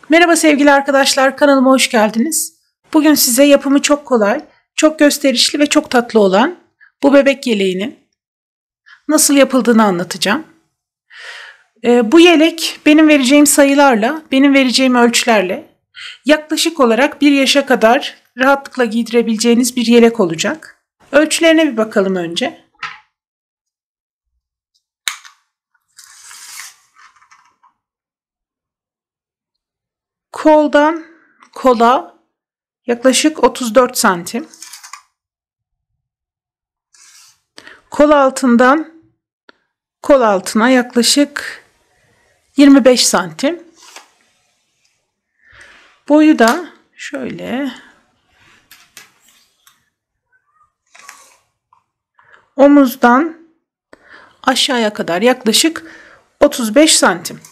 Merhaba sevgili arkadaşlar, kanalıma hoş geldiniz. Bugün size yapımı çok kolay, çok gösterişli ve çok tatlı olan bu bebek yeleğinin nasıl yapıldığını anlatacağım. Bu yelek benim vereceğim sayılarla, benim vereceğim ölçülerle yaklaşık olarak 1 yaşa kadar rahatlıkla giydirebileceğiniz bir yelek olacak. Ölçülerine bir bakalım önce. Koldan kola yaklaşık 34 santim. Kol altından kol altına yaklaşık 25 santim. Boyu da şöyle omuzdan aşağıya kadar yaklaşık 35 santim.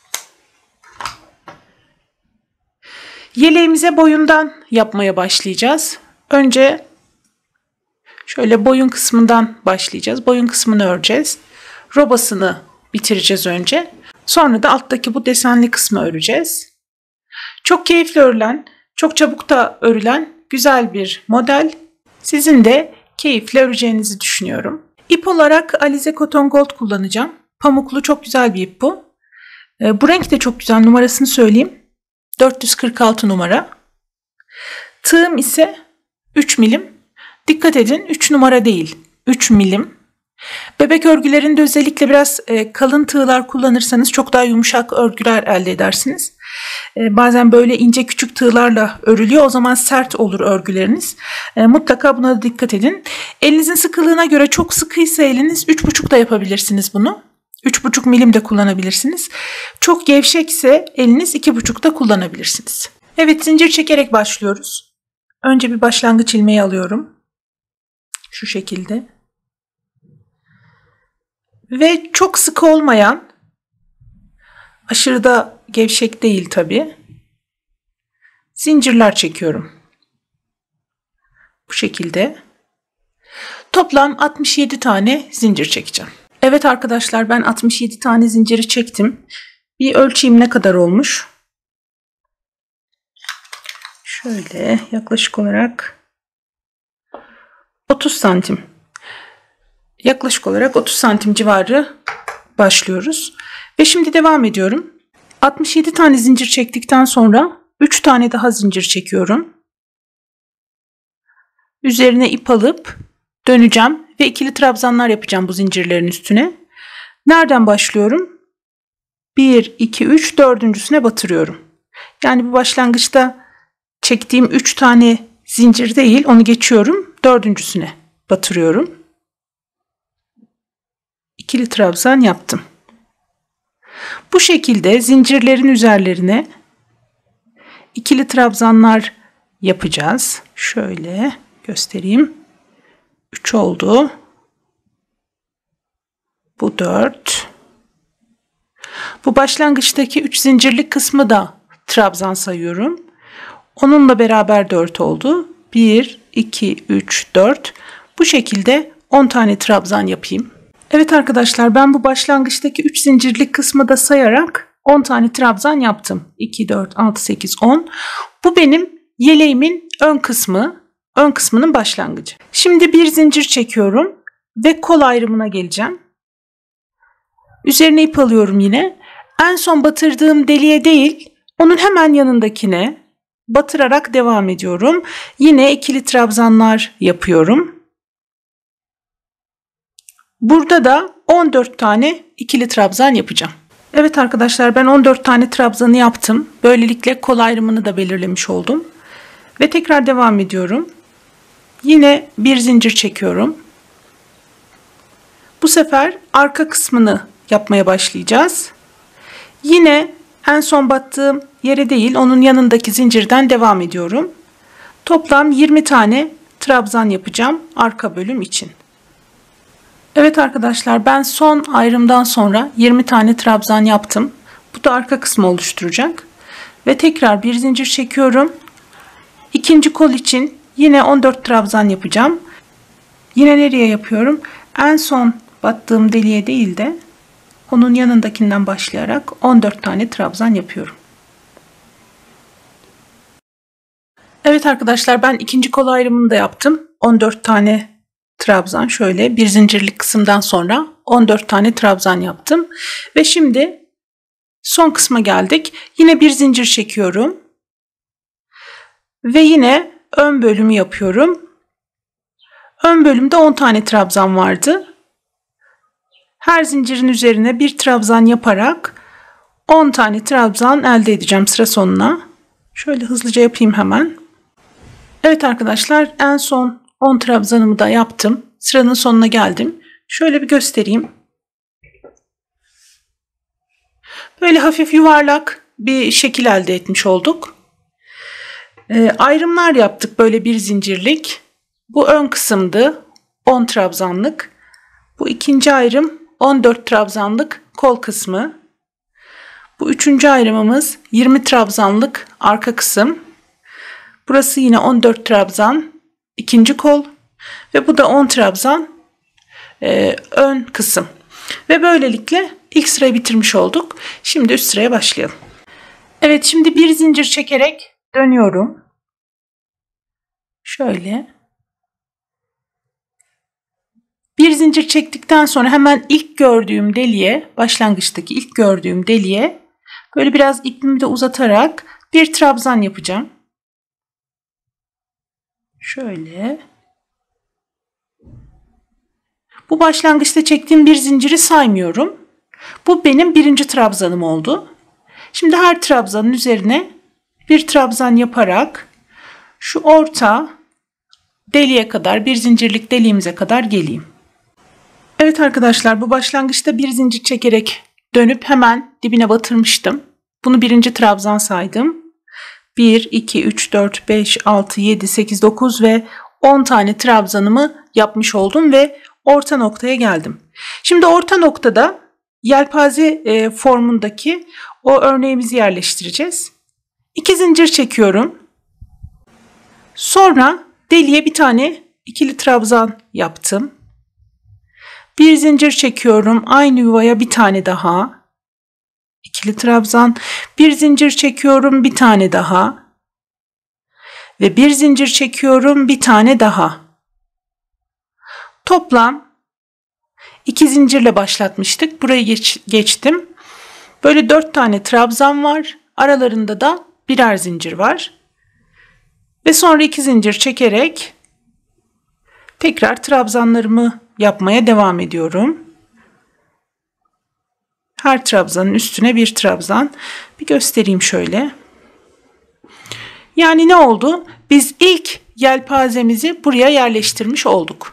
Yeleğimize boyundan yapmaya başlayacağız. Önce şöyle boyun kısmından başlayacağız. Boyun kısmını öreceğiz. Robasını bitireceğiz önce. Sonra da alttaki bu desenli kısmı öreceğiz. Çok keyifli örülen, çok çabuk da örülen güzel bir model. Sizin de keyifle öreceğinizi düşünüyorum. İp olarak Alize Cotton Gold kullanacağım. Pamuklu çok güzel bir ip bu. Bu renk de çok güzel, numarasını söyleyeyim. 446 numara. Tığım ise 3 milim. Dikkat edin, 3 numara değil, 3 milim. Bebek örgülerinde özellikle biraz kalın tığlar kullanırsanız çok daha yumuşak örgüler elde edersiniz. Bazen böyle ince küçük tığlarla örülüyor. O zaman sert olur örgüleriniz. Mutlaka buna da dikkat edin. Elinizin sıkılığına göre çok sıkıysa eliniz 3,5 da yapabilirsiniz bunu. 3,5 milim de kullanabilirsiniz. Çok gevşekse eliniz 2,5 da kullanabilirsiniz. Evet, zincir çekerek başlıyoruz. Önce bir başlangıç ilmeği alıyorum. Şu şekilde. Ve çok sıkı olmayan, aşırı da gevşek değil tabii, zincirler çekiyorum. Bu şekilde. Toplam 67 tane zincir çekeceğim. Evet arkadaşlar, ben 67 tane zinciri çektim. Bir ölçeyim ne kadar olmuş. Şöyle yaklaşık olarak 30 santim. Yaklaşık olarak 30 santim civarı başlıyoruz. Ve şimdi devam ediyorum. 67 tane zincir çektikten sonra 3 tane daha zincir çekiyorum. Üzerine ip alıp döneceğim ve ikili trabzanlar yapacağım bu zincirlerin üstüne. Nereden başlıyorum? 1, 2, 3, dördüncüsüne batırıyorum. Yani bu başlangıçta çektiğim 3 tane zincir değil, onu geçiyorum. Dördüncüsüne batırıyorum. İkili trabzan yaptım. Bu şekilde zincirlerin üzerlerine ikili trabzanlar yapacağız. Şöyle göstereyim. 3 oldu. Bu 4. Bu başlangıçtaki 3 zincirlik kısmı da trabzan sayıyorum. Onunla beraber 4 oldu. 1, 2, 3, 4. Bu şekilde 10 tane trabzan yapayım. Evet arkadaşlar, ben bu başlangıçtaki 3 zincirlik kısmı da sayarak 10 tane trabzan yaptım. 2, 4, 6, 8, 10. Bu benim yeleğimin ön kısmı. Ön kısmının başlangıcı. Şimdi bir zincir çekiyorum ve kol ayrımına geleceğim. Üzerine ip alıyorum yine. En son batırdığım deliğe değil, onun hemen yanındakine batırarak devam ediyorum. Yine ikili trabzanlar yapıyorum. Burada da 14 tane ikili trabzan yapacağım. Evet arkadaşlar, ben 14 tane trabzanı yaptım. Böylelikle kol ayrımını da belirlemiş oldum. Ve tekrar devam ediyorum. Yine bir zincir çekiyorum. Bu sefer arka kısmını yapmaya başlayacağız. Yine en son battığım yere değil, onun yanındaki zincirden devam ediyorum. Toplam 20 tane trabzan yapacağım arka bölüm için. Evet arkadaşlar, ben son ayrımdan sonra 20 tane trabzan yaptım. Bu da arka kısmı oluşturacak. Ve tekrar bir zincir çekiyorum. İkinci kol için yine 14 trabzan yapacağım. Yine nereye yapıyorum? En son battığım deliğe değil de onun yanındakinden başlayarak 14 tane trabzan yapıyorum. Evet arkadaşlar, ben ikinci kol ayrımını da yaptım. 14 tane trabzan, şöyle bir zincirlik kısımdan sonra 14 tane trabzan yaptım. Ve şimdi son kısma geldik. Yine bir zincir çekiyorum. Ve yine ön bölümü yapıyorum. Ön bölümde 10 tane trabzan vardı. Her zincirin üzerine bir trabzan yaparak 10 tane trabzan elde edeceğim sıra sonuna. Şöyle hızlıca yapayım hemen. Evet arkadaşlar, en son 10 trabzanımı da yaptım. Sıranın sonuna geldim. Şöyle bir göstereyim. Böyle hafif yuvarlak bir şekil elde etmiş olduk. Ayrımlar yaptık böyle bir zincirlik. Bu ön kısımdı, 10 trabzanlık. Bu ikinci ayrım 14 trabzanlık kol kısmı. Bu üçüncü ayrımımız 20 trabzanlık arka kısım. Burası yine 14 trabzan ikinci kol ve bu da 10 trabzan ön kısım. Ve böylelikle ilk sırayı bitirmiş olduk. Şimdi üst sıraya başlayalım. Evet, şimdi bir zincir çekerek dönüyorum. Şöyle. Bir zincir çektikten sonra hemen ilk gördüğüm deliğe, başlangıçtaki ilk gördüğüm deliğe böyle biraz ipimi de uzatarak bir trabzan yapacağım. Şöyle. Bu başlangıçta çektiğim bir zinciri saymıyorum. Bu benim birinci trabzanım oldu. Şimdi her trabzanın üzerine bir trabzan yaparak şu orta deliğe kadar, bir zincirlik deliğimize kadar geleyim. Evet arkadaşlar, bu başlangıçta bir zincir çekerek dönüp hemen dibine batırmıştım. Bunu birinci trabzan saydım. 1, 2, 3, 4, 5, 6, 7, 8, 9 ve 10 tane trabzanımı yapmış oldum ve orta noktaya geldim. Şimdi orta noktada yelpaze formundaki o örneğimizi yerleştireceğiz. 2 zincir çekiyorum. Sonra deliğe bir tane ikili trabzan yaptım. Bir zincir çekiyorum. Aynı yuvaya bir tane daha. İkili trabzan. Bir zincir çekiyorum. Bir tane daha. Ve bir zincir çekiyorum. Bir tane daha. Toplam 2 zincirle başlatmıştık. Burayı geçtim. Böyle 4 tane trabzan var. Aralarında da birer zincir var. Ve sonra 2 zincir çekerek tekrar trabzanlarımı yapmaya devam ediyorum. Her trabzanın üstüne bir trabzan. Bir göstereyim şöyle. Yani ne oldu? Biz ilk yelpazemizi buraya yerleştirmiş olduk.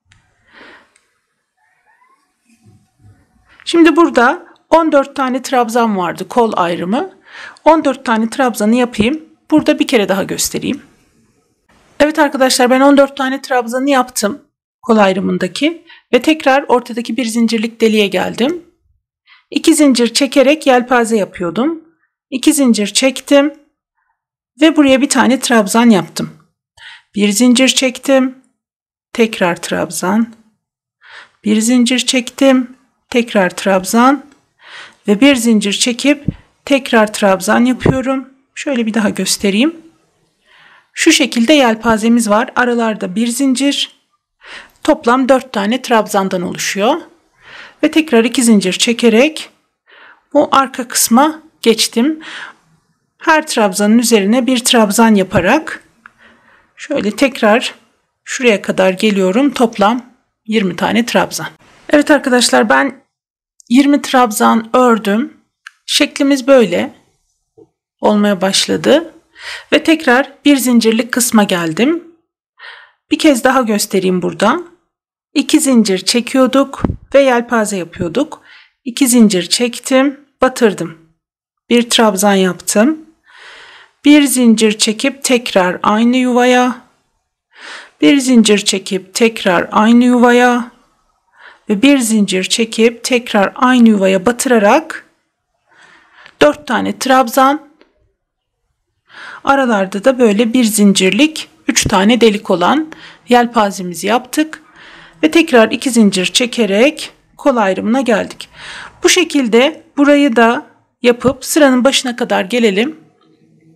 Şimdi burada 14 tane trabzan vardı, kol ayrımı. 14 tane trabzanı yapayım. Burada bir kere daha göstereyim. Evet arkadaşlar, ben 14 tane trabzanı yaptım kol ayrımındaki ve tekrar ortadaki bir zincirlik deliğe geldim. 2 zincir çekerek yelpaze yapıyordum. 2 zincir çektim ve buraya bir tane trabzan yaptım. Bir zincir çektim, tekrar trabzan. Bir zincir çektim, tekrar trabzan ve bir zincir çekip tekrar trabzan yapıyorum. Şöyle bir daha göstereyim. Şu şekilde yelpazemiz var. Aralarda bir zincir. Toplam 4 tane trabzandan oluşuyor. Ve tekrar 2 zincir çekerek bu arka kısma geçtim. Her trabzanın üzerine bir trabzan yaparak şöyle tekrar şuraya kadar geliyorum. Toplam 20 tane trabzan. Evet arkadaşlar, ben 20 trabzan ördüm. Şeklimiz böyle olmaya başladı. Ve tekrar bir zincirlik kısma geldim. Bir kez daha göstereyim burada. 2 zincir çekiyorduk ve yelpaze yapıyorduk. 2 zincir çektim, batırdım. Bir trabzan yaptım. Bir zincir çekip tekrar aynı yuvaya. Bir zincir çekip tekrar aynı yuvaya. Ve bir zincir çekip tekrar aynı yuvaya batırarak 4 tane trabzan. Aralarda da böyle bir zincirlik 3 tane delik olan yelpazemizi yaptık. Ve tekrar 2 zincir çekerek kol ayrımına geldik. Bu şekilde burayı da yapıp sıranın başına kadar gelelim.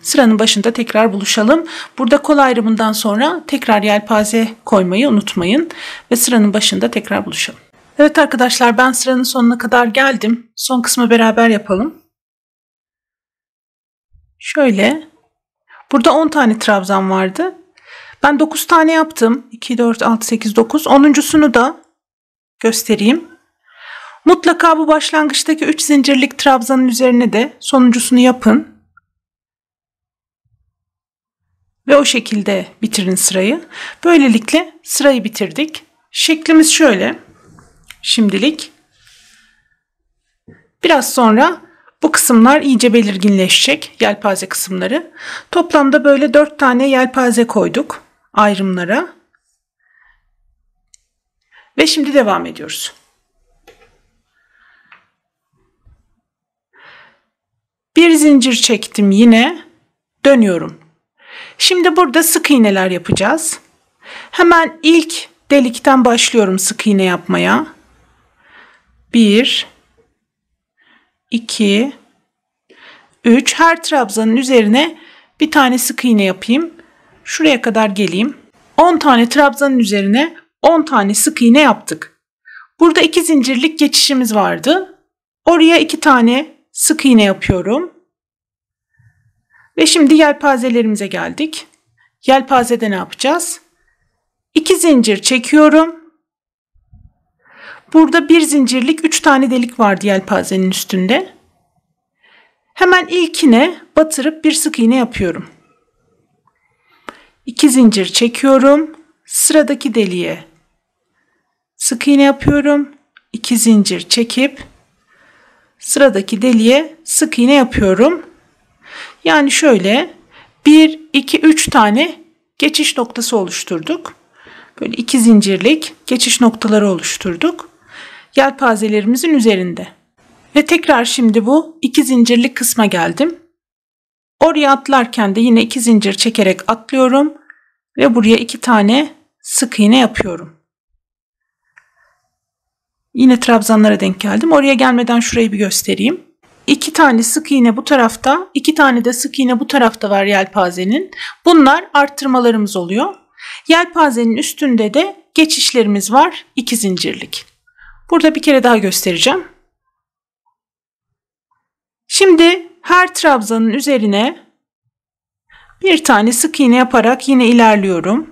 sıranın başında tekrar buluşalım. Burada kol ayrımından sonra tekrar yelpaze koymayı unutmayın ve sıranın başında tekrar buluşalım. Evet arkadaşlar, ben sıranın sonuna kadar geldim. Son kısmı beraber yapalım. Şöyle, burada 10 tane trabzan vardı. Ben 9 tane yaptım. 2, 4, 6, 8, 9. 10'uncusunu da göstereyim. Mutlaka bu başlangıçtaki 3 zincirlik trabzanın üzerine de sonuncusunu yapın. Ve o şekilde bitirin sırayı. Böylelikle sırayı bitirdik. Şeklimiz şöyle. Şimdilik. Biraz sonra bu kısımlar iyice belirginleşecek. Yelpaze kısımları. Toplamda böyle 4 tane yelpaze koyduk ayrımlara. Ve şimdi devam ediyoruz. Bir zincir çektim, yine dönüyorum. Şimdi burada sık iğneler yapacağız. Hemen ilk delikten başlıyorum sık iğne yapmaya. 1 2 3. Her trabzanın üzerine bir tane sık iğne yapayım. Şuraya kadar geleyim. 10 tane trabzanın üzerine 10 tane sık iğne yaptık. Burada 2 zincirlik geçişimiz vardı. Oraya 2 tane sık iğne yapıyorum. Ve şimdi yelpazelerimize geldik. Yelpazede ne yapacağız? 2 zincir çekiyorum. Burada bir zincirlik 3 tane delik vardı yelpazenin üstünde. Hemen ilkine batırıp bir sık iğne yapıyorum. 2 zincir çekiyorum. Sıradaki deliğe sık iğne yapıyorum. 2 zincir çekip sıradaki deliğe sık iğne yapıyorum. Yani şöyle 1, 2, 3 tane geçiş noktası oluşturduk. Böyle 2 zincirlik geçiş noktaları oluşturduk. Yelpazelerimizin üzerinde. Ve tekrar şimdi bu 2 zincirlik kısma geldim. Oraya atlarken de yine 2 zincir çekerek atlıyorum. Ve buraya 2 tane sık iğne yapıyorum. Yine trabzanlara denk geldim. Oraya gelmeden şurayı bir göstereyim. 2 tane sık iğne bu tarafta, 2 tane de sık iğne bu tarafta var yelpazenin. Bunlar arttırmalarımız oluyor. Yelpazenin üstünde de geçişlerimiz var, 2 zincirlik. Burada bir kere daha göstereceğim. Şimdi her trabzanın üzerine bir tane sık iğne yaparak yine ilerliyorum.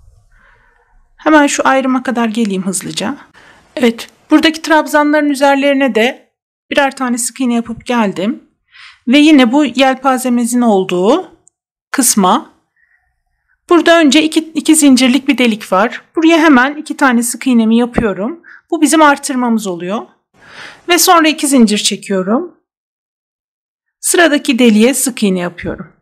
Hemen şu ayrıma kadar geleyim hızlıca. Evet, buradaki trabzanların üzerlerine de birer tane sık iğne yapıp geldim. Ve yine bu yelpazemizin olduğu kısma burada önce 2 zincirlik bir delik var. Buraya hemen 2 tane sık iğnemi yapıyorum. Bu bizim artırmamız oluyor. Ve sonra 2 zincir çekiyorum. Sıradaki deliğe sık iğne yapıyorum.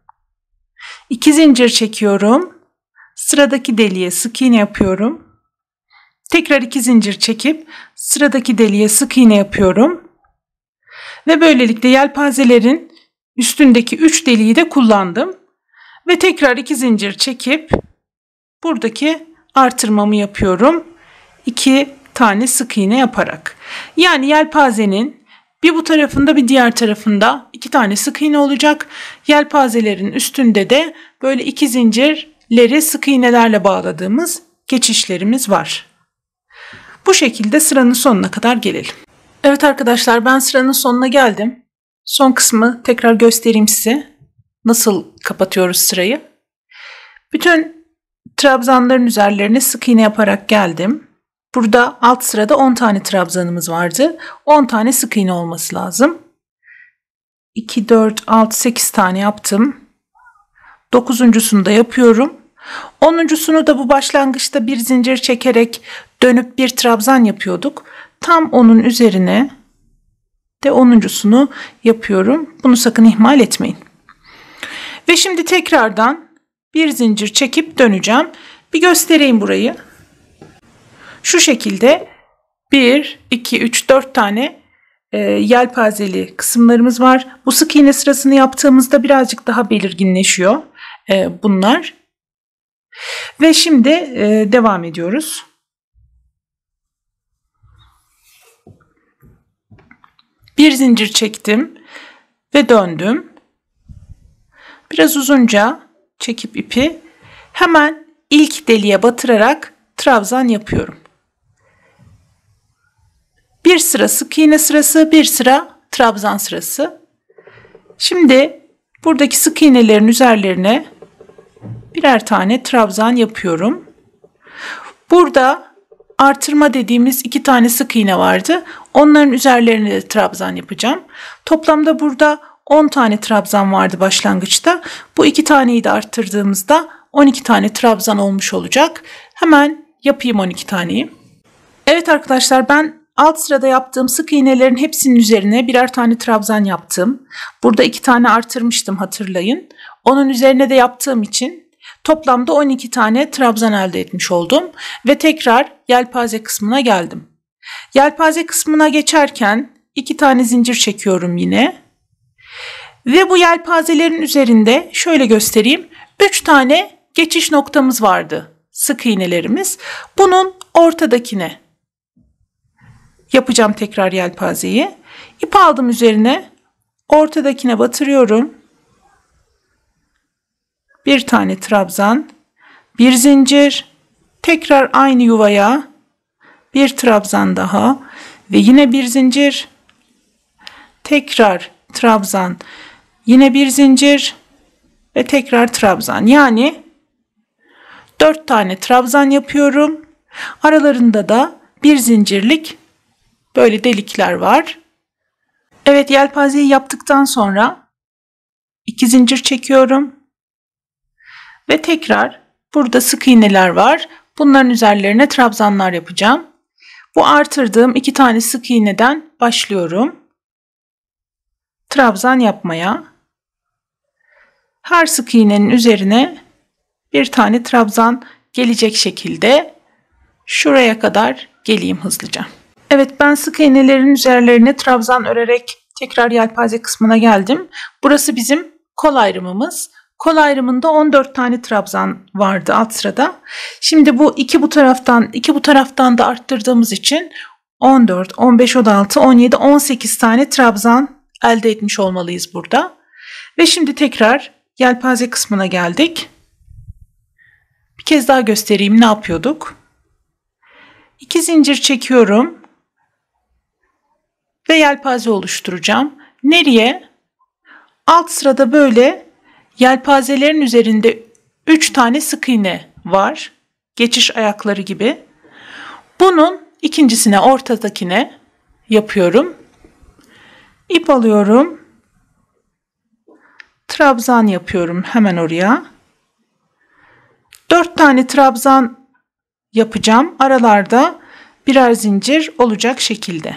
2 zincir çekiyorum. Sıradaki deliğe sık iğne yapıyorum. Tekrar 2 zincir çekip sıradaki deliğe sık iğne yapıyorum. Ve böylelikle yelpazelerin üstündeki 3 deliği de kullandım. Ve tekrar 2 zincir çekip buradaki artırmamı yapıyorum. 2 tane sık iğne yaparak. Yani yelpazenin bir bu tarafında bir diğer tarafında 2 tane sık iğne olacak. Yelpazelerin üstünde de böyle 2 zincirleri sık iğnelerle bağladığımız geçişlerimiz var. Bu şekilde sıranın sonuna kadar gelelim. Evet arkadaşlar, ben sıranın sonuna geldim. Son kısmı tekrar göstereyim size. Nasıl kapatıyoruz sırayı? Bütün trabzanların üzerlerine sık iğne yaparak geldim. Burada alt sırada 10 tane trabzanımız vardı. 10 tane sık iğne olması lazım. 2, 4, 6, 8 tane yaptım. 9'uncusunu da yapıyorum. 10'uncusunu da bu başlangıçta bir zincir çekerek dönüp bir trabzan yapıyorduk. Tam onun üzerine de 10'uncusunu yapıyorum. Bunu sakın ihmal etmeyin. Ve şimdi tekrardan bir zincir çekip döneceğim. Bir göstereyim burayı. Şu şekilde 1, 2, 3, 4 tane yelpazeli kısımlarımız var. Bu sık iğne sırasını yaptığımızda birazcık daha belirginleşiyor bunlar. Ve şimdi devam ediyoruz. Bir zincir çektim ve döndüm. Biraz uzunca çekip ipi hemen ilk deliğe batırarak trabzan yapıyorum. Bir sıra sık iğne sırası, bir sıra trabzan sırası. Şimdi buradaki sık iğnelerin üzerlerine birer tane trabzan yapıyorum. Burada artırma dediğimiz 2 tane sık iğne vardı. Onların üzerlerine de trabzan yapacağım. Toplamda burada 10 tane trabzan vardı başlangıçta. Bu 2 taneyi de arttırdığımızda 12 tane trabzan olmuş olacak. Hemen yapayım 12 taneyi. Evet arkadaşlar, ben alt sırada yaptığım sık iğnelerin hepsinin üzerine birer tane trabzan yaptım. Burada 2 tane artırmıştım, hatırlayın. Onun üzerine de yaptığım için toplamda 12 tane trabzan elde etmiş oldum. Ve tekrar yelpaze kısmına geldim. Yelpaze kısmına geçerken 2 tane zincir çekiyorum yine. Ve bu yelpazelerin üzerinde şöyle göstereyim. 3 tane geçiş noktamız vardı. Sık iğnelerimiz. Bunun ortadakine yapacağım tekrar yelpazeyi. İp aldım üzerine. Ortadakine batırıyorum. Bir tane trabzan. Bir zincir. Tekrar aynı yuvaya. Bir trabzan daha. Ve yine bir zincir. Tekrar trabzan. Yine bir zincir. Ve tekrar trabzan. Yani 4 tane trabzan yapıyorum. Aralarında da bir zincirlik böyle delikler var. Evet, yelpazeyi yaptıktan sonra 2 zincir çekiyorum. Ve tekrar burada sık iğneler var. Bunların üzerlerine trabzanlar yapacağım. Bu artırdığım 2 tane sık iğneden başlıyorum trabzan yapmaya. Her sık iğnenin üzerine bir tane trabzan gelecek şekilde şuraya kadar geleyim hızlıca. Evet, ben sık iğnelerin üzerlerine trabzan örerek tekrar yelpaze kısmına geldim. Burası bizim kol ayrımımız. Kol ayrımında 14 tane trabzan vardı alt sırada. Şimdi bu iki bu taraftan da arttırdığımız için 14, 15, 16, 17, 18 tane trabzan elde etmiş olmalıyız burada. Ve şimdi tekrar yelpaze kısmına geldik. Bir kez daha göstereyim ne yapıyorduk. 2 zincir çekiyorum ve yelpaze oluşturacağım. Nereye? Alt sırada böyle yelpazelerin üzerinde 3 tane sık iğne var. Geçiş ayakları gibi. Bunun ikincisine, ortadakine yapıyorum. İp alıyorum. Trabzan yapıyorum hemen oraya. 4 tane trabzan yapacağım. Aralarda birer zincir olacak şekilde.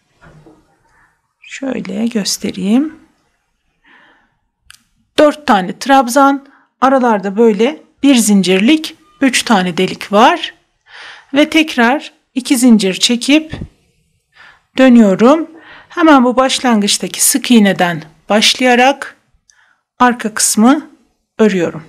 Şöyle göstereyim. 4 tane trabzan, aralarda böyle bir zincirlik 3 tane delik var. Ve tekrar 2 zincir çekip dönüyorum. Hemen bu başlangıçtaki sık iğneden başlayarak arka kısmı örüyorum.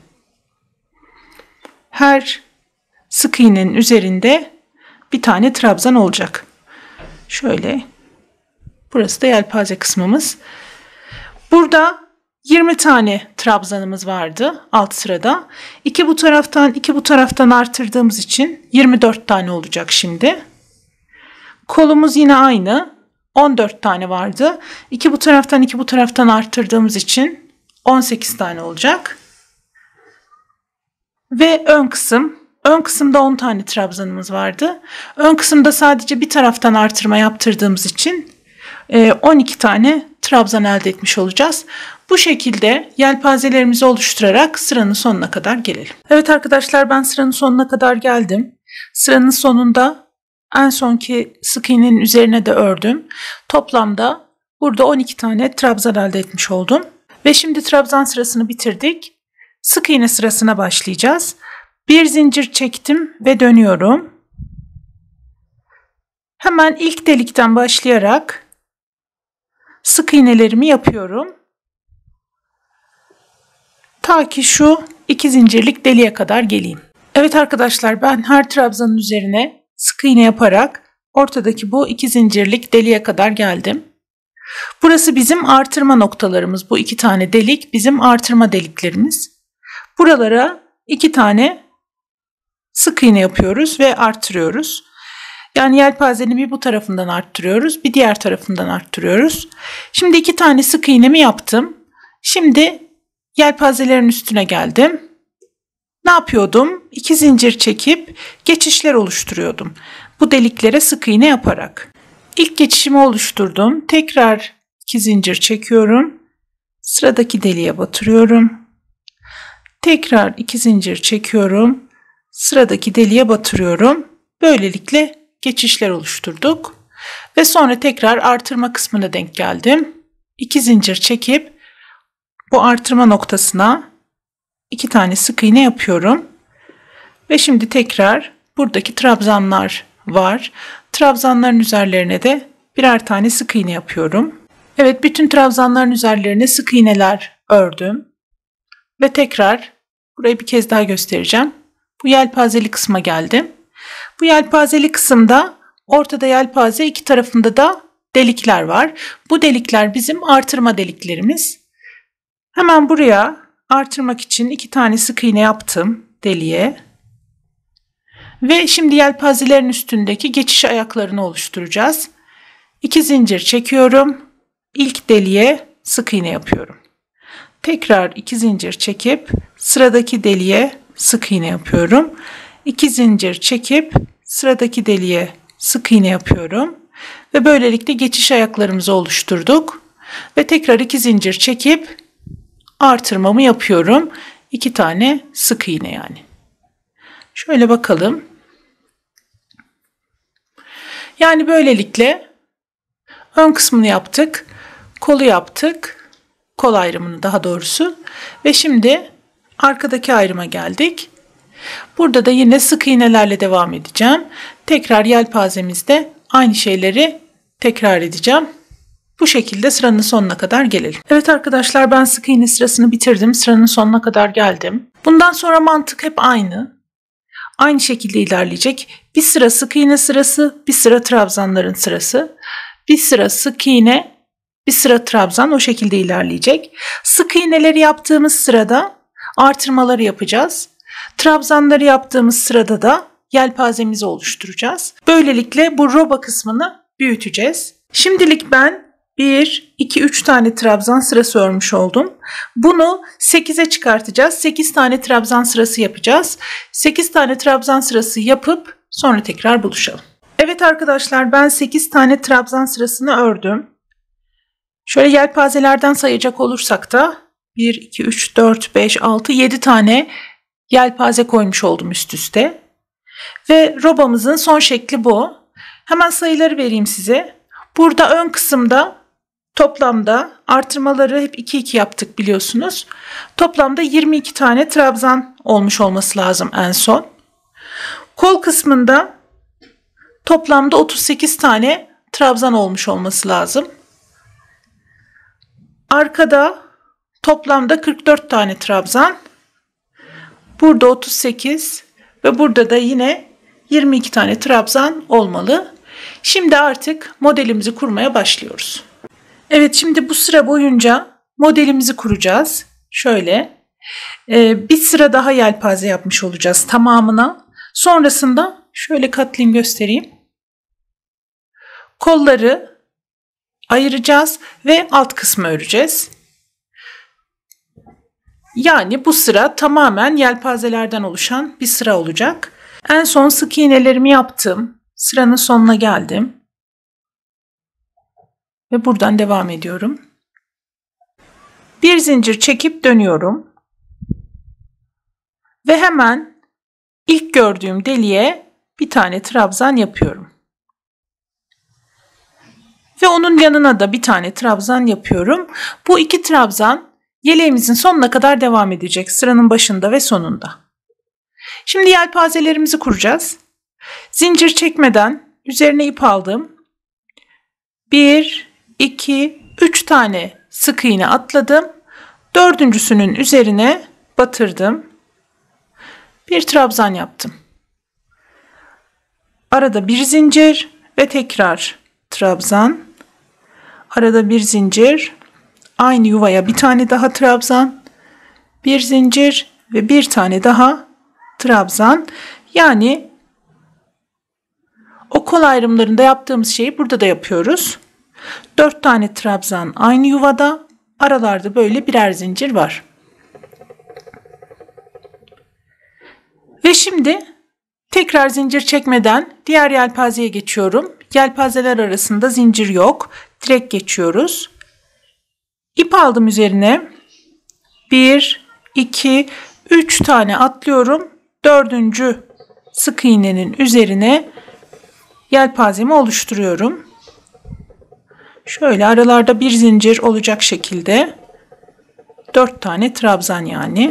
Her sık iğnenin üzerinde bir tane trabzan olacak. Şöyle. Burası da yelpaze kısmımız. Burada 20 tane trabzanımız vardı alt sırada. 2 bu taraftan, 2 bu taraftan artırdığımız için 24 tane olacak şimdi. Kolumuz yine aynı. 14 tane vardı. 2 bu taraftan, 2 bu taraftan arttırdığımız için 18 tane olacak. Ve ön kısım. Ön kısımda 10 tane trabzanımız vardı. Ön kısımda sadece bir taraftan artırma yaptırdığımız için 12 tane trabzan elde etmiş olacağız. Bu şekilde yelpazelerimizi oluşturarak sıranın sonuna kadar gelelim. Evet arkadaşlar, ben sıranın sonuna kadar geldim. Sıranın sonunda en sonki sık iğnenin üzerine de ördüm. Toplamda burada 12 tane trabzan elde etmiş oldum. Ve şimdi trabzan sırasını bitirdik. Sık iğne sırasına başlayacağız. Bir zincir çektim ve dönüyorum. Hemen ilk delikten başlayarak sık iğnelerimi yapıyorum. Ta ki şu 2 zincirlik deliğe kadar geleyim. Evet arkadaşlar, ben her trabzanın üzerine sık iğne yaparak ortadaki bu 2 zincirlik deliğe kadar geldim. Burası bizim artırma noktalarımız. Bu iki tane delik bizim artırma deliklerimiz. Buralara 2 tane sık iğne yapıyoruz ve arttırıyoruz. Yani yelpazenin bir bu tarafından arttırıyoruz, bir diğer tarafından arttırıyoruz. Şimdi 2 tane sık iğnemi yaptım. Şimdi yelpazelerin üstüne geldim. Ne yapıyordum? 2 zincir çekip geçişler oluşturuyordum. Bu deliklere sık iğne yaparak. İlk geçişimi oluşturdum. Tekrar 2 zincir çekiyorum. Sıradaki deliğe batırıyorum. Tekrar 2 zincir çekiyorum. Sıradaki deliğe batırıyorum. Böylelikle geçişler oluşturduk. Ve sonra tekrar artırma kısmına denk geldim. 2 zincir çekip bu artırma noktasına 2 tane sık iğne yapıyorum. Ve şimdi tekrar buradaki trabzanlar var. Trabzanların üzerlerine de birer tane sık iğne yapıyorum. Evet, bütün trabzanların üzerlerine sık iğneler ördüm. Ve tekrar burayı bir kez daha göstereceğim. Bu yelpazeli kısma geldim. Bu yelpazeli kısımda ortada yelpaze, iki tarafında da delikler var. Bu delikler bizim artırma deliklerimiz. Hemen buraya artırmak için 2 tane sık iğne yaptım deliğe. Ve şimdi yelpazelerin üstündeki geçiş ayaklarını oluşturacağız. 2 zincir çekiyorum. İlk deliğe sık iğne yapıyorum. Tekrar 2 zincir çekip sıradaki deliğe sık iğne yapıyorum. 2 zincir çekip sıradaki deliğe sık iğne yapıyorum. Ve böylelikle geçiş ayaklarımızı oluşturduk. Ve tekrar 2 zincir çekip artırmamı yapıyorum. 2 tane sık iğne yani. Şöyle bakalım. Yani böylelikle ön kısmını yaptık. Kolu yaptık. Kol ayrımını daha doğrusu. Ve şimdi arkadaki ayrıma geldik. Burada da yine sık iğnelerle devam edeceğim. Tekrar yelpazemizde aynı şeyleri tekrar edeceğim. Bu şekilde sıranın sonuna kadar gelelim. Evet arkadaşlar, ben sık iğne sırasını bitirdim. Sıranın sonuna kadar geldim. Bundan sonra mantık hep aynı. Aynı şekilde ilerleyecek. Bir sıra sık iğne sırası, bir sıra trabzanların sırası. Bir sıra sık iğne, bir sıra trabzan, o şekilde ilerleyecek. Sık iğneleri yaptığımız sırada artırmaları yapacağız. Trabzanları yaptığımız sırada da yelpazemizi oluşturacağız. Böylelikle bu roba kısmını büyüteceğiz. Şimdilik ben 1, 2, 3 tane trabzan sırası örmüş oldum. Bunu 8'e çıkartacağız. 8 tane trabzan sırası yapacağız. 8 tane trabzan sırası yapıp sonra tekrar buluşalım. Evet arkadaşlar, ben 8 tane trabzan sırasını ördüm. Şöyle yelpazelerden sayacak olursak da 1, 2, 3, 4, 5, 6, 7 tane yelpaze koymuş oldum üst üste. Ve robamızın son şekli bu. Hemen sayıları vereyim size. Burada ön kısımda toplamda artırmaları hep 2-2 yaptık biliyorsunuz. Toplamda 22 tane trabzan olmuş olması lazım en son. Kol kısmında toplamda 38 tane trabzan olmuş olması lazım. Arkada toplamda 44 tane trabzan. Burada 38 ve burada da yine 22 tane trabzan olmalı. Şimdi artık modelimizi kurmaya başlıyoruz. Evet, şimdi bu sıra boyunca modelimizi kuracağız. Şöyle bir sıra daha yelpaze yapmış olacağız tamamına. Sonrasında şöyle katlayayım, göstereyim. Kolları ayıracağız ve alt kısmı öreceğiz. Yani bu sıra tamamen yelpazelerden oluşan bir sıra olacak. En son sık iğnelerimi yaptım. Sıranın sonuna geldim. Ve buradan devam ediyorum. Bir zincir çekip dönüyorum. Ve hemen ilk gördüğüm deliğe bir tane trabzan yapıyorum. Ve onun yanına da bir tane trabzan yapıyorum. Bu 2 trabzan yeleğimizin sonuna kadar devam edecek. Sıranın başında ve sonunda. Şimdi yelpazelerimizi kuracağız. Zincir çekmeden üzerine ip aldım. 1, 2, 3 tane sık iğne atladım. Dördüncüsünün üzerine batırdım. Bir trabzan yaptım. Arada bir zincir ve tekrar trabzan. arada bir zincir, aynı yuvaya bir tane daha trabzan, bir zincir ve bir tane daha trabzan. Yani o kol ayrımlarında yaptığımız şeyi burada da yapıyoruz. 4 tane trabzan aynı yuvada, aralarda böyle birer zincir var. Ve şimdi tekrar zincir çekmeden diğer yelpazeye geçiyorum. Yelpazeler arasında zincir yok. Direkt geçiyoruz. İp aldım üzerine. 1, 2, 3 tane atlıyorum. 4. sık iğnenin üzerine yelpazemi oluşturuyorum. Şöyle aralarda bir zincir olacak şekilde 4 tane trabzan yani.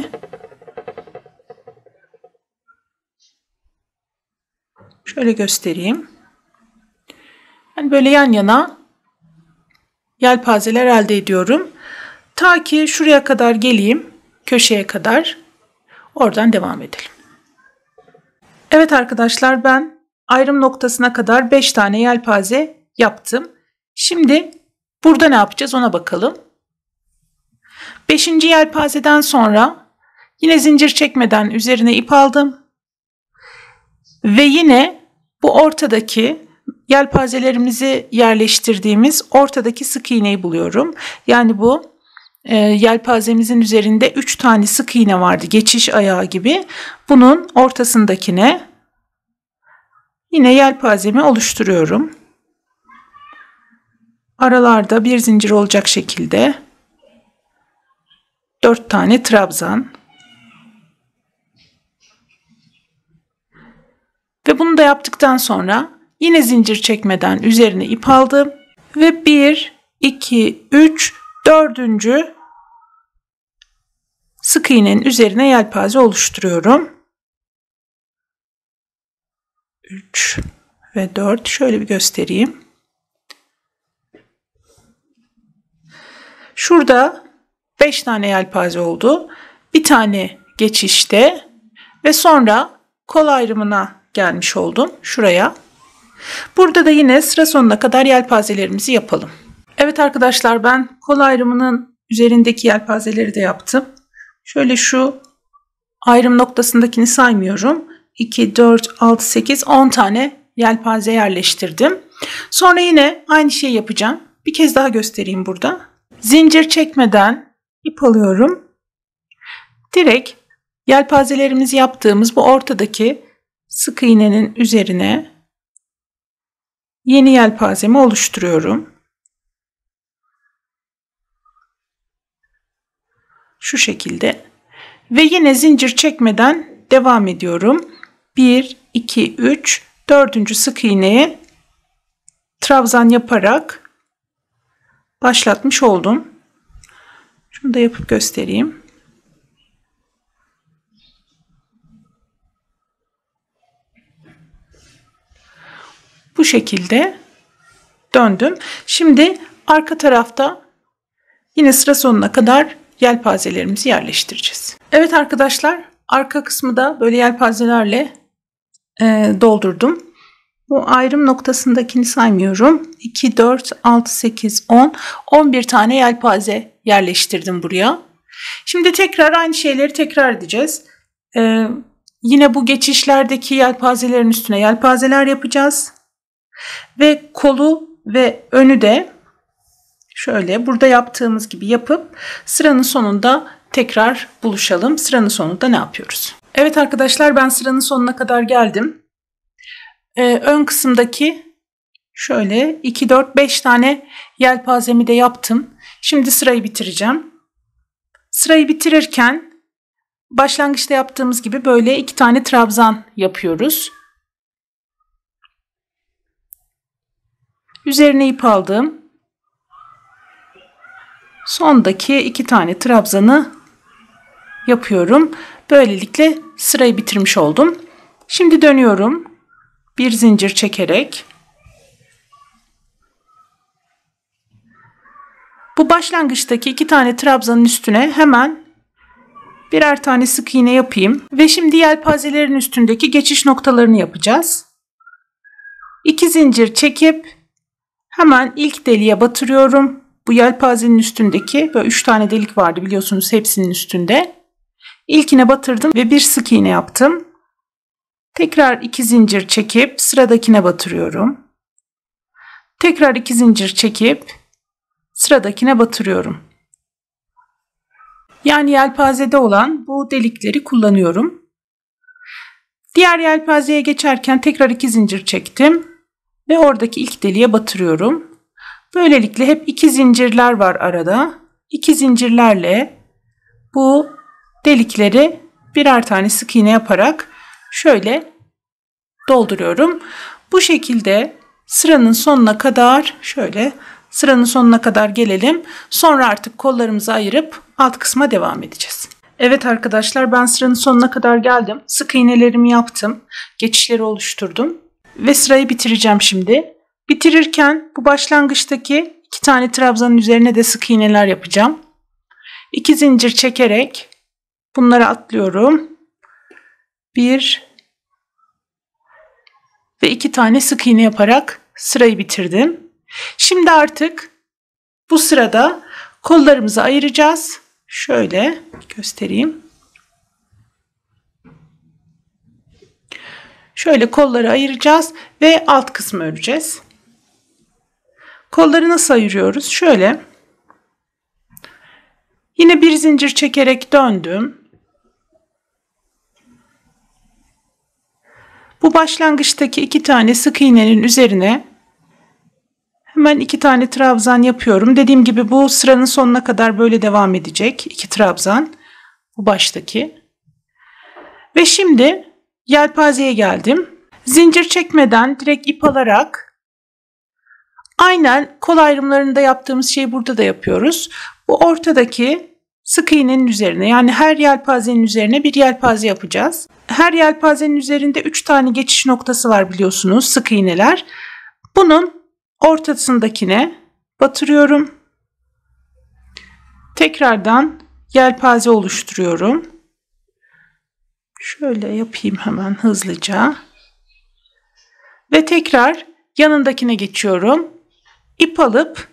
Şöyle göstereyim. Yani böyle yan yana yelpazeler elde ediyorum. Ta ki şuraya kadar geleyim, köşeye kadar. Oradan devam edelim. Evet arkadaşlar, ben ayrım noktasına kadar 5 tane yelpaze yaptım. Şimdi burada ne yapacağız ona bakalım. 5. yelpazeden sonra yine zincir çekmeden üzerine ip aldım. Ve yine bu ortadaki yelpazelerimizi yerleştirdiğimiz ortadaki sık iğneyi buluyorum. Yani bu yelpazemizin üzerinde 3 tane sık iğne vardı, geçiş ayağı gibi. Bunun ortasındakine yine yelpazemi oluşturuyorum. Aralarda bir zincir olacak şekilde 4 tane trabzan. Ve bunu da yaptıktan sonra yine zincir çekmeden üzerine ip aldım. Ve 1, 2, 3, 4. sık iğnenin üzerine yelpaze oluşturuyorum. 3 ve 4. Şöyle bir göstereyim. Şurada 5 tane yelpaze oldu. Bir tane geçişte ve sonra kol ayrımına gelmiş oldum. Şuraya. Burada da yine sıra sonuna kadar yelpazelerimizi yapalım. Evet arkadaşlar, ben kol ayrımının üzerindeki yelpazeleri de yaptım. Şöyle şu ayrım noktasındakini saymıyorum. 2, 4, 6, 8, 10 tane yelpaze yerleştirdim. Sonra yine aynı şeyi yapacağım. Bir kez daha göstereyim burada. Zincir çekmeden ip alıyorum. Direkt yelpazelerimizi yaptığımız bu ortadaki sık iğnenin üzerine yeni yelpazemi oluşturuyorum. Şu şekilde. Ve yine zincir çekmeden devam ediyorum. 1, 2, 3, 4. sık iğneye trabzan yaparak başlatmış oldum. Şunu da yapıp göstereyim. Bu şekilde döndüm. Şimdi arka tarafta yine sıra sonuna kadar yelpazelerimizi yerleştireceğiz. Evet arkadaşlar, arka kısmı da böyle yelpazelerle doldurdum. Bu ayrım noktasındakini saymıyorum. 2, 4, 6, 8, 10. 11 tane yelpaze yerleştirdim buraya. Şimdi tekrar aynı şeyleri tekrar edeceğiz. Yine bu geçişlerdeki yelpazelerin üstüne yelpazeler yapacağız. Ve kolu ve önü de şöyle burada yaptığımız gibi yapıp sıranın sonunda tekrar buluşalım. Sıranın sonunda ne yapıyoruz? Evet arkadaşlar, ben sıranın sonuna kadar geldim. Ön kısımdaki şöyle 2, 4, 5 tane yelpazemi de yaptım. Şimdi sırayı bitireceğim. Sırayı bitirirken başlangıçta yaptığımız gibi böyle 2 tane trabzan yapıyoruz. Üzerine ip aldım. Sondaki 2 tane trabzanı yapıyorum. Böylelikle sırayı bitirmiş oldum. Şimdi dönüyorum. Bir zincir çekerek. Bu başlangıçtaki 2 tane trabzanın üstüne hemen birer tane sık iğne yapayım. Ve şimdi yelpazelerin üstündeki geçiş noktalarını yapacağız. 2 zincir çekip Hemen ilk deliğe batırıyorum. Bu yelpazenin üstündeki böyle 3 tane delik vardı biliyorsunuz hepsinin üstünde. İlkine batırdım ve bir sık iğne yaptım. Tekrar 2 zincir çekip sıradakine batırıyorum. Tekrar 2 zincir çekip sıradakine batırıyorum. Yani yelpazede olan bu delikleri kullanıyorum. Diğer yelpazeye geçerken tekrar 2 zincir çektim ve oradaki ilk deliğe batırıyorum. Böylelikle hep 2 zincirler var arada. 2 zincirlerle bu delikleri birer tane sık iğne yaparak şöyle dolduruyorum. Bu şekilde sıranın sonuna kadar sıranın sonuna kadar gelelim. Sonra artık kollarımızı ayırıp alt kısma devam edeceğiz. Evet arkadaşlar, ben sıranın sonuna kadar geldim. Sık iğnelerimi yaptım. Geçişleri oluşturdum. Ve sırayı bitireceğim şimdi. Bitirirken bu başlangıçtaki 2 tane trabzanın üzerine de sık iğneler yapacağım. 2 zincir çekerek bunları atlıyorum. 1 ve 2 tane sık iğne yaparak sırayı bitirdim. Şimdi artık bu sırada kollarımızı ayıracağız. Şöyle göstereyim. Şöyle kolları ayıracağız ve alt kısmı öreceğiz. Kolları nasıl ayırıyoruz? Şöyle. Yine bir zincir çekerek döndüm. Bu başlangıçtaki 2 tane sık iğnenin üzerine hemen 2 tane trabzan yapıyorum. Dediğim gibi bu sıranın sonuna kadar böyle devam edecek. 2 trabzan. Bu baştaki. Ve şimdi yelpazeye geldim. Zincir çekmeden direkt ip alarak aynen kol ayrımlarında yaptığımız şeyi burada da yapıyoruz. Bu ortadaki sık iğnenin üzerine, yani her yelpazenin üzerine bir yelpaze yapacağız. Her yelpazenin üzerinde 3 tane geçiş noktası var biliyorsunuz, sık iğneler. Bunun ortasındakine batırıyorum. Tekrardan yelpaze oluşturuyorum. Şöyle yapayım hemen hızlıca. Ve tekrar yanındakine geçiyorum. İp alıp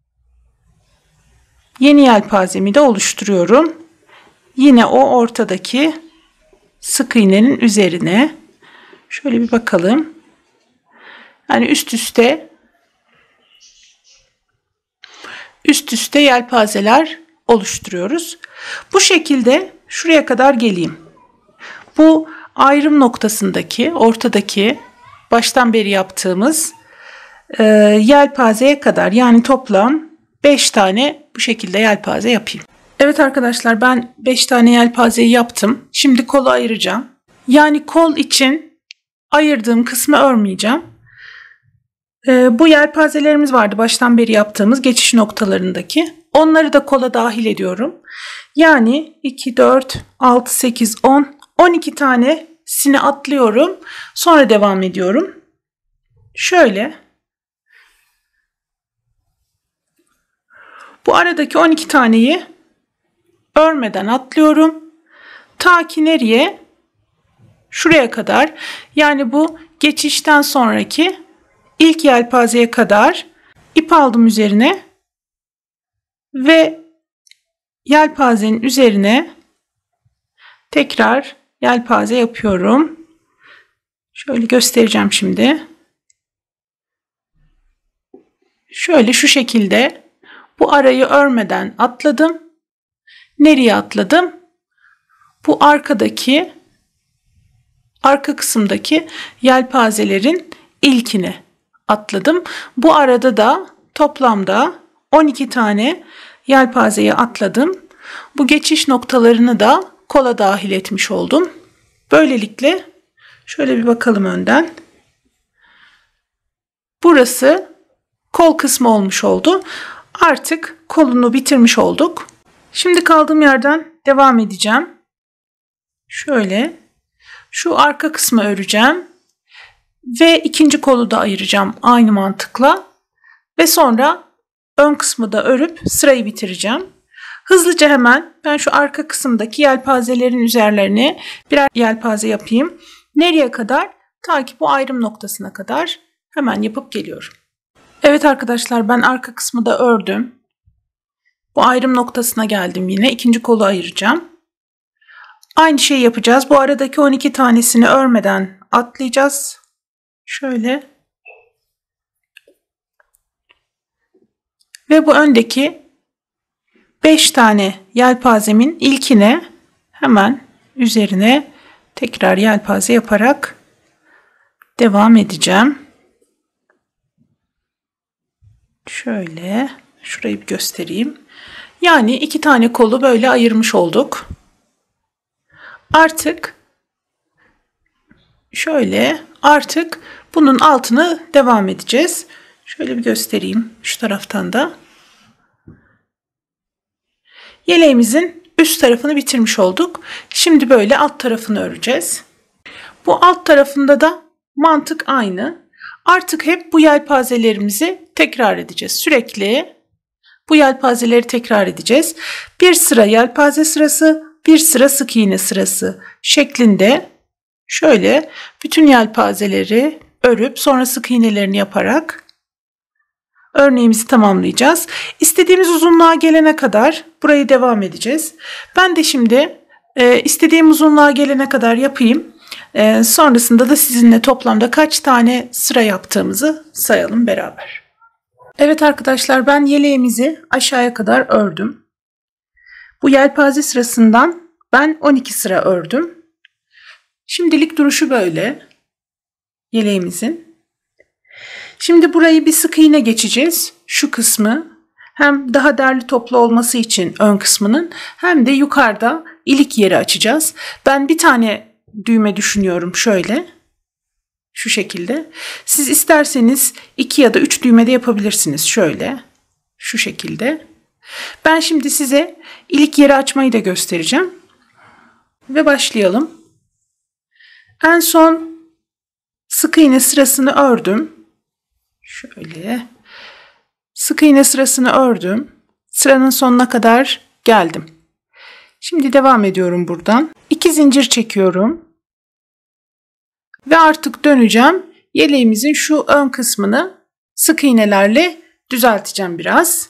yeni yelpazemi de oluşturuyorum. Yine o ortadaki sık iğnenin üzerine. Şöyle bir bakalım. Yani üst üste yelpazeler oluşturuyoruz. Bu şekilde şuraya kadar geleyim. Bu ayrım noktasındaki, ortadaki baştan beri yaptığımız yelpazeye kadar, yani toplam 5 tane bu şekilde yelpaze yapayım. Evet arkadaşlar, ben 5 tane yelpazeyi yaptım. Şimdi kolu ayıracağım. Yani kol için ayırdığım kısmı örmeyeceğim. Bu yelpazelerimiz vardı baştan beri yaptığımız geçiş noktalarındaki. Onları da kola dahil ediyorum. Yani 2, 4, 6, 8, 10, 12 tanesini atlıyorum. Sonra devam ediyorum. Şöyle. Bu aradaki 12 taneyi örmeden atlıyorum. Ta ki nereye? Şuraya kadar. Yani bu geçişten sonraki ilk yelpazeye kadar ip aldım üzerine ve yelpazenin üzerine tekrar yelpaze yapıyorum. Şöyle göstereceğim şimdi. Şöyle şu şekilde bu arayı örmeden atladım. Nereye atladım? Bu arka kısımdaki yelpazelerin ilkine atladım. Bu arada da toplamda 12 tane yelpazeyi atladım. Bu geçiş noktalarını da kola dahil etmiş oldum. Böylelikle şöyle bir bakalım önden. Burası kol kısmı olmuş oldu. Artık kolunu bitirmiş olduk. Şimdi kaldığım yerden devam edeceğim. Şöyle şu arka kısmı öreceğim. Ve ikinci kolu da ayıracağım aynı mantıkla. Ve sonra ön kısmı da örüp sırayı bitireceğim. Hızlıca hemen ben şu arka kısımdaki yelpazelerin üzerlerine birer yelpaze yapayım. Nereye kadar? Ta ki bu ayrım noktasına kadar hemen yapıp geliyorum. Evet arkadaşlar, ben arka kısmı da ördüm. Bu ayrım noktasına geldim yine. İkinci kolu ayıracağım. Aynı şeyi yapacağız. Bu aradaki 12 tanesini örmeden atlayacağız. Şöyle. Ve bu öndeki 5 tane yelpazemin ilkine hemen üzerine tekrar yelpaze yaparak devam edeceğim. Şöyle şurayı bir göstereyim. Yani 2 tane kolu böyle ayırmış olduk. Artık bunun altını devam edeceğiz. Şöyle bir göstereyim şu taraftan da. Yeleğimizin üst tarafını bitirmiş olduk. Şimdi böyle alt tarafını öreceğiz. Bu alt tarafında da mantık aynı. Artık hep bu yelpazelerimizi tekrar edeceğiz. Sürekli bu yelpazeleri tekrar edeceğiz. Bir sıra yelpaze sırası, bir sıra sık iğne sırası şeklinde şöyle bütün yelpazeleri örüp sonra sık iğnelerini yaparak örneğimizi tamamlayacağız. İstediğimiz uzunluğa gelene kadar burayı devam edeceğiz. Ben de şimdi istediğim uzunluğa gelene kadar yapayım. Sonrasında da sizinle toplamda kaç tane sıra yaptığımızı sayalım beraber. Evet arkadaşlar, ben yeleğimizi aşağıya kadar ördüm. Bu yelpaze sırasından ben 12 sıra ördüm. Şimdilik duruşu böyle yeleğimizin. Şimdi burayı bir sık iğne geçeceğiz. Şu kısmı hem daha derli toplu olması için ön kısmının hem de yukarıda ilik yeri açacağız. Ben bir tane düğme düşünüyorum şöyle. Şu şekilde. Siz isterseniz 2 ya da 3 düğme de yapabilirsiniz şöyle. Şu şekilde. Ben şimdi size ilik yeri açmayı da göstereceğim. Ve başlayalım. En son sık iğne sırasını ördüm. Şöyle. Sık iğne sırasını ördüm. Sıranın sonuna kadar geldim. Şimdi devam ediyorum buradan. 2 zincir çekiyorum. Ve artık döneceğim. Yeleğimizin şu ön kısmını sık iğnelerle düzelteceğim biraz.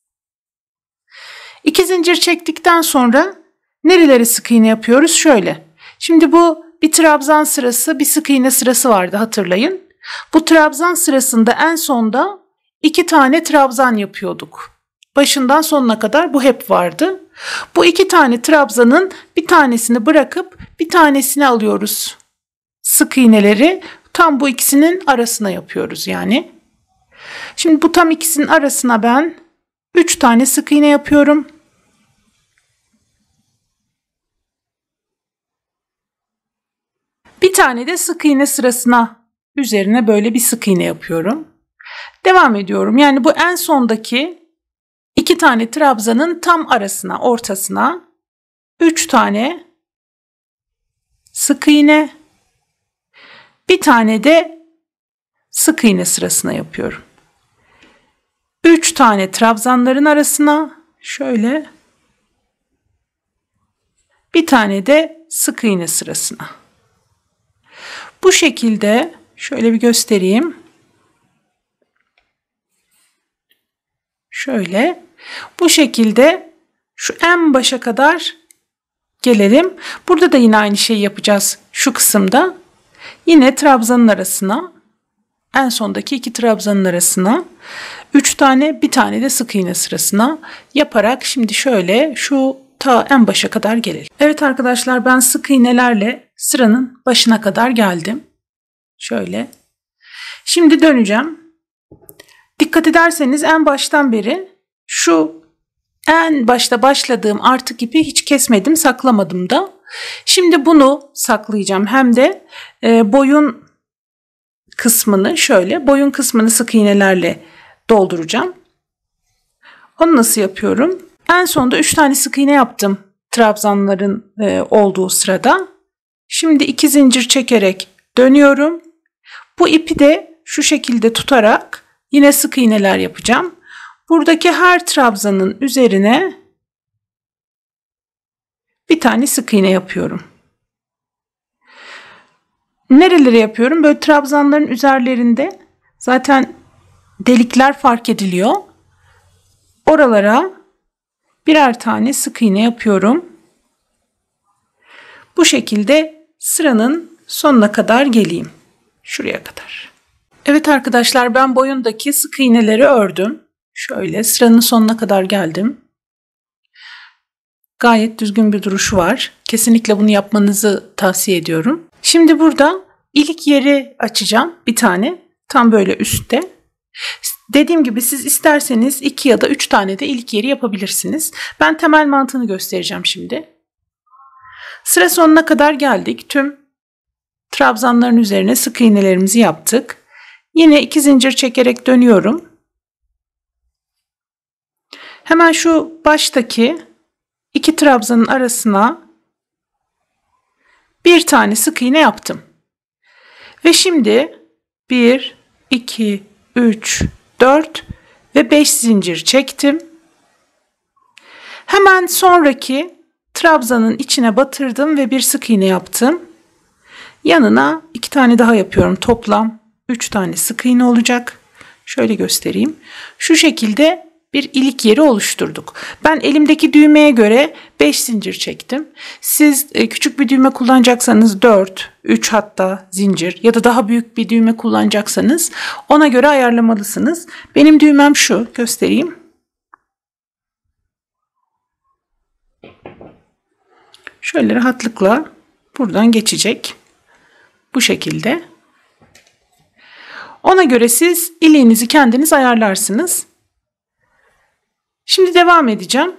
2 zincir çektikten sonra nereleri sık iğne yapıyoruz? Şöyle. Şimdi bu bir trabzan sırası, bir sık iğne sırası vardı, hatırlayın. Bu trabzan sırasında en sonda 2 tane trabzan yapıyorduk. Başından sonuna kadar bu hep vardı. Bu 2 tane trabzanın bir tanesini bırakıp bir tanesini alıyoruz. Sık iğneleri tam bu ikisinin arasına yapıyoruz yani. Şimdi bu tam ikisinin arasına ben 3 tane sık iğne yapıyorum. Bir tane de sık iğne sırasına üzerine böyle bir sık iğne yapıyorum. Devam ediyorum. Yani bu en sondaki 2 tane trabzanın tam arasına, ortasına 3 tane sık iğne, bir tane de sık iğne sırasına yapıyorum. 3 tane trabzanların arasına şöyle, bir tane de sık iğne sırasına. Bu şekilde şöyle bir göstereyim. Şöyle bu şekilde şu en başa kadar gelelim. Burada da yine aynı şeyi yapacağız şu kısımda. Yine trabzanın arasına, en sondaki 2 trabzanın arasına 3 tane, bir tane de sık iğne sırasına yaparak şimdi şöyle şu ta en başa kadar gelelim. Evet arkadaşlar, ben sık iğnelerle sıranın başına kadar geldim. Şöyle. Şimdi döneceğim. Dikkat ederseniz en baştan beri şu en başta başladığım artık ipi hiç kesmedim, saklamadım da. Şimdi bunu saklayacağım. Hem de boyun kısmını şöyle, boyun kısmını sık iğnelerle dolduracağım. Onu nasıl yapıyorum? En sonda 3 tane sık iğne yaptım trabzanların olduğu sırada. Şimdi 2 zincir çekerek dönüyorum. Bu ipi de şu şekilde tutarak yine sık iğneler yapacağım. Buradaki her trabzanın üzerine bir tane sık iğne yapıyorum. Nerelere yapıyorum? Böyle trabzanların üzerlerinde zaten delikler fark ediliyor. Oralara birer tane sık iğne yapıyorum. Bu şekilde sıranın sonuna kadar geleyim. Şuraya kadar. Evet arkadaşlar, ben boyundaki sık iğneleri ördüm. Şöyle sıranın sonuna kadar geldim. Gayet düzgün bir duruşu var. Kesinlikle bunu yapmanızı tavsiye ediyorum. Şimdi burada ilik yeri açacağım bir tane. Tam böyle üstte. Dediğim gibi siz isterseniz 2 ya da 3 tane de ilik yeri yapabilirsiniz. Ben temel mantığını göstereceğim şimdi. Sıra sonuna kadar geldik. Tüm trabzanların üzerine sık iğnelerimizi yaptık. Yine 2 zincir çekerek dönüyorum. Hemen şu baştaki 2 trabzanın arasına bir tane sık iğne yaptım. Ve şimdi 1, 2, 3, 4 ve 5 zincir çektim. Hemen sonraki trabzanın içine batırdım ve bir sık iğne yaptım. Yanına 2 tane daha yapıyorum. Toplam 3 tane sık iğne olacak. Şöyle göstereyim. Şu şekilde bir ilik yeri oluşturduk. Ben elimdeki düğmeye göre 5 zincir çektim. Siz küçük bir düğme kullanacaksanız 4, 3 hatta zincir ya da daha büyük bir düğme kullanacaksanız ona göre ayarlamalısınız. Benim düğmem şu, göstereyim. Şöyle rahatlıkla buradan geçecek. Bu şekilde. Ona göre siz iliğinizi kendiniz ayarlarsınız. Şimdi devam edeceğim.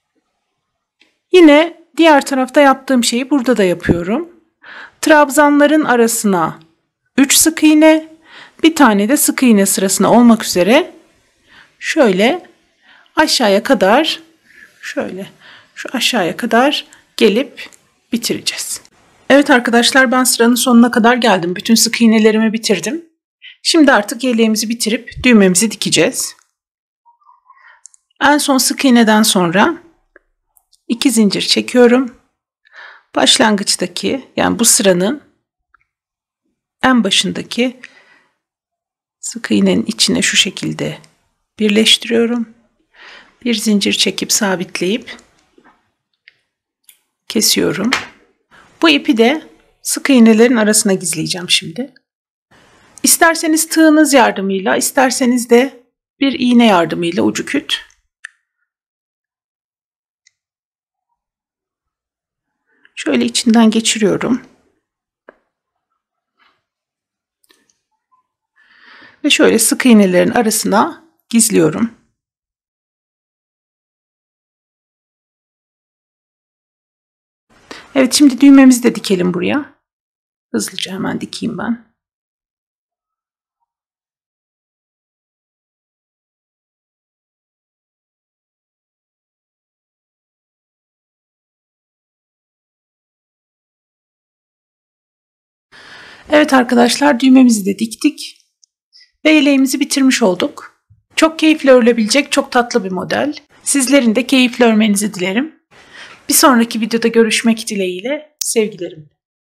Yine diğer tarafta yaptığım şeyi burada da yapıyorum. Trabzanların arasına 3 sık iğne, bir tane de sık iğne sırasına olmak üzere şöyle aşağıya kadar şu aşağıya kadar gelip bitireceğiz. Evet arkadaşlar, ben sıranın sonuna kadar geldim. Bütün sık iğnelerimi bitirdim. Şimdi artık yeleğimizi bitirip düğmemizi dikeceğiz. En son sık iğneden sonra 2 zincir çekiyorum. Başlangıçtaki, yani bu sıranın en başındaki sık iğnenin içine şu şekilde birleştiriyorum. Bir zincir çekip sabitleyip kesiyorum. Bu ipi de sık iğnelerin arasına gizleyeceğim şimdi. İsterseniz tığınız yardımıyla, isterseniz de bir iğne yardımıyla ucu küt. Şöyle içinden geçiriyorum. Ve şöyle sık iğnelerin arasına gizliyorum. Evet, şimdi düğmemizi de dikelim buraya. Hızlıca hemen dikeyim ben. Evet arkadaşlar, düğmemizi de diktik ve yeleğimizi bitirmiş olduk. Çok keyifli örülebilecek çok tatlı bir model. Sizlerin de keyifli örmenizi dilerim. Bir sonraki videoda görüşmek dileğiyle, sevgilerim.